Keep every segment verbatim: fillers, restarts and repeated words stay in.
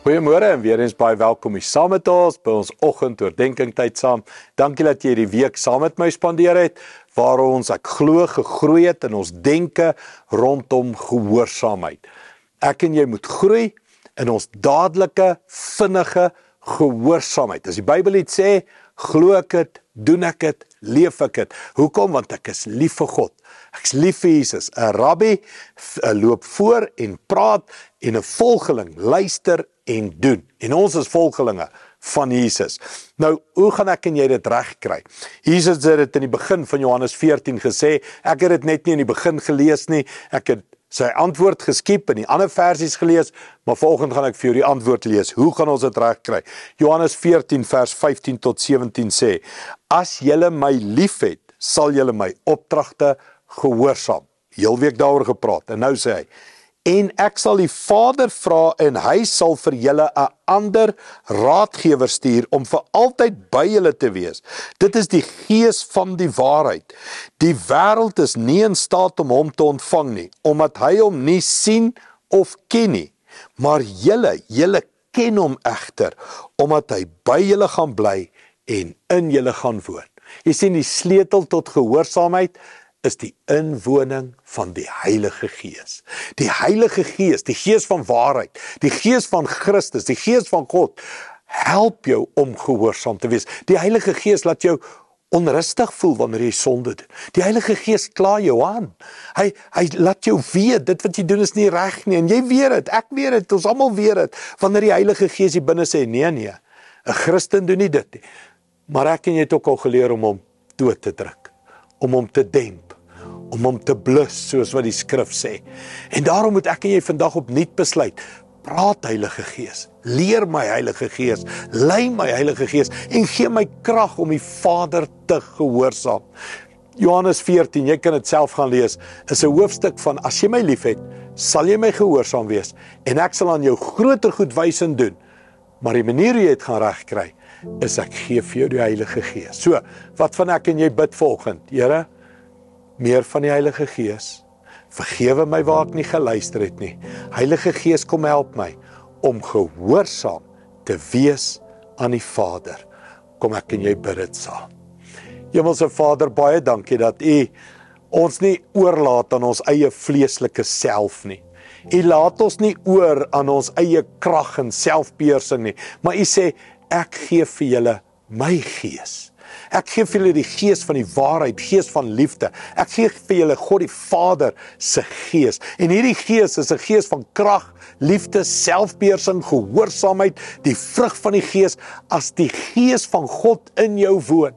Goeiemôre en weer eens baie welkom hier saam met ons by ons oggend oordenking tyd saam. Dankie dat jy hierdie week saam met my spandeer het, waar ons ek glo gegroei het in ons denke rondom gehoorsaamheid. Ek en jy moet groei in ons dadelike, vinnige gehoorsaamheid. As die Bybel iets sê, glo ek het, doen ek het, leef ek het. Hoekom? Want ek is lief vir God. Ek is lief vir Jesus. 'n Rabbi loop voor en praat en 'n volgeling luister en doen. En ons is volgelinge van Jesus. Nou, hoe gaan ek en jy dit reg kry? Jesus het dit in die begin van Johannes veertien gesê. Ek het dit net nie in die begin gelees nie. Ek het sy antwoord geskiep in die ander versies gelees, maar vanoggend gaan ek vir jou die antwoord lees. Hoe gaan ons dit reg kry? Johannes veertien vers vyftien tot sewentien sê: As julle my liefhet, sal julle my opdragte gehoorsaam. Heel week daaroor gepraat. En nou sê hy: En ek sal die Vader vra en hy sal vir julle 'n ander raadgewer stuur om vir altyd by julle te wees. Dit is die Gees van die waarheid. Die wêreld is nie in staat om hom te ontvang nie, omdat hy hom nie sien of ken nie. Maar julle, julle ken hom egter, omdat hy by julle gaan bly en in julle gaan woon. Jy sien, die sleutel tot gehoorsaamheid is die inwoning van die Heilige Gees. Die Heilige Gees, die Gees van waarheid, die Gees van Christus, die Gees van God, help jou om gehoorsaam te wees. Die Heilige Gees laat jou onrustig voel wanneer jy sonde doen. Die Heilige Gees kla jou aan. Hy, hy laat jou weet, dit wat jy doen is nie reg nie, en jy weet dit, ek weet dit, ons almal weet dit, wanneer die Heilige Gees hier binne sê, nee, nee, 'n Christen doen nie dit nie. Maar ek en jy het ook al geleer om hom dood te druk, om hom te demp, om hom te blus, soos wat die skrif sê. En daarom moet ek en jy vandag opnuut besluit, praat Heilige Gees, leer my Heilige Gees, lei my Heilige Gees, en gee my krag om die Vader te gehoorsaam. Johannes veertien, jy kan dit self gaan lees, is 'n hoofstuk van, as jy my liefhet, sal jy my gehoorsaam wees, en ek sal aan jou groter goed wys en doen. Maar die manier hoe jy het gaan regkry, is ek gee vir jou die Heilige Gees. So, wat van ek en jy bid volgend? Here, meer van die Heilige Gees. Vergewe my waar ek nie geluister het nie. Heilige Gees, kom help my om gehoorsaam te wees aan die Vader. Kom ek en jy bid dit saam. Hemelse Vader, baie dankie dat U ons nie oorlaat aan ons eie vleeslike self nie. U laat ons nie oor aan ons eie krag en selfbeheersing nie, maar U sê, ek gee vir julle my Gees. Ek gee vir julle die Gees van die waarheid, Gees van liefde. Ek gee vir julle God die Vader se Gees. En hierdie Gees is 'n Gees van krag, liefde, selfbeheersing, gehoorsaamheid, die vrug van die Gees. As die Gees van God in jou woon,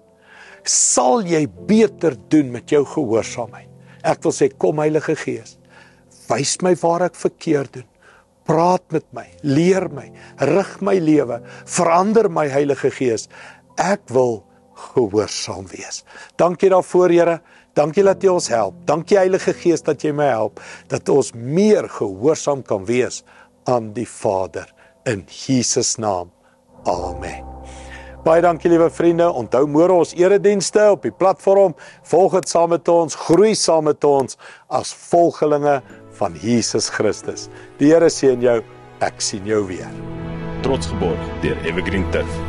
sal jy beter doen met jou gehoorsaamheid. Ek wil sê, kom Heilige Gees, wys my waar ek verkeerd doen. Praat met my, leer my, rig my lewe, verander my Heilige Gees. Ek wil gehoorsaam wees. Dankie daarvoor, Here. Dankie dat jy ons help. Dankie Heilige Gees dat jy my help, dat ons meer gehoorsaam kan wees aan die Vader. In Jesus naam. Amen. Baie dankie, liewe vriende. Onthou môre ons eredienste op die platform. Volg dit saam met ons, groei saam met ons as volgelinge van Jesus Christus. Die Here seën jou. Ek sien jou weer. Trots geborg deur Evergreen Turf.